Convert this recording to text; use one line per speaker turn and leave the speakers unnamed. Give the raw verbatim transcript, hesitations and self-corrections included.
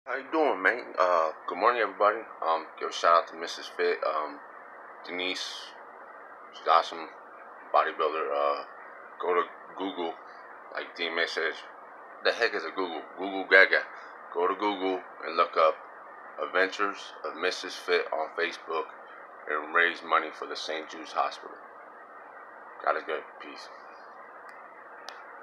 How you doing, man? Uh, good morning, everybody. Um, give a shout out to Missus Fit. Um, Denise, she's awesome bodybuilder. Uh, go to Google, like D M A says. The heck is a Google? Google Gaga. Go to Google and look up Adventures of Missus Fit on Facebook and raise money for the Saint Jude's Hospital. God is good. Peace.